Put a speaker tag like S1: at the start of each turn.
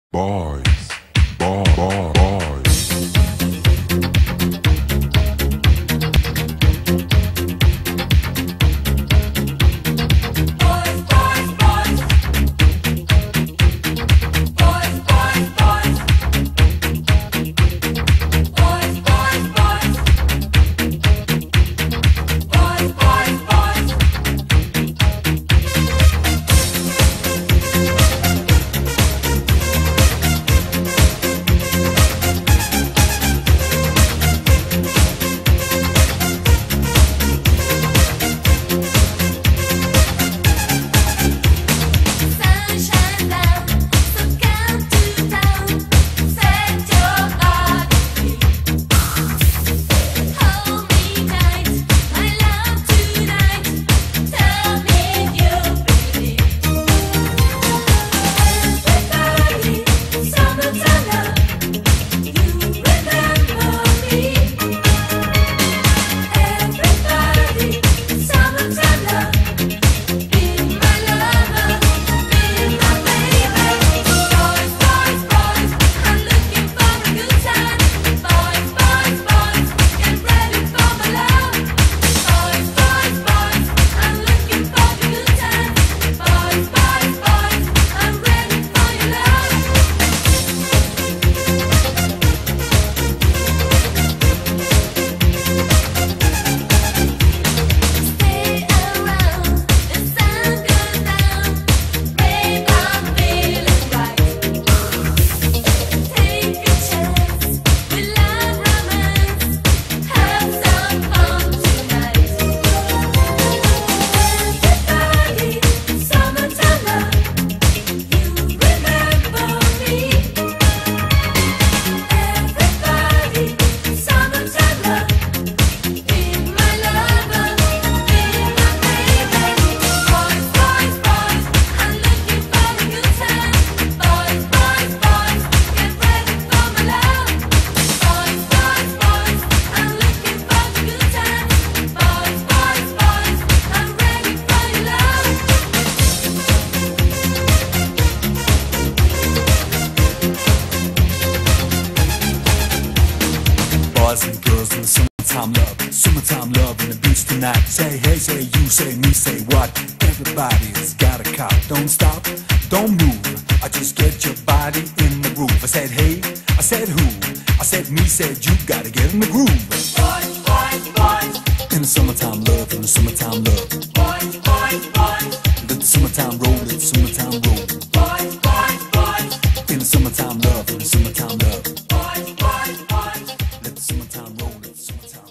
S1: Boys, boys.
S2: Boys and girls in the summertime love in the beach tonight. Say hey, say you, say me, say what? Everybody's got a cop. Don't stop, don't move. I just get your body in the groove. I said hey, I said who? I said me, said you. Gotta get in the groove.
S3: Boys, boys, boys.
S2: In the summertime love, in the summertime love.
S3: Boys, boys, boys.
S2: Let the summertime roll, let the summertime roll.
S3: Boys, boys, boys.
S2: In the summertime love, in the summertime love.
S3: Boys, boys, boys.
S2: Let the summertime roll, let the summertime roll.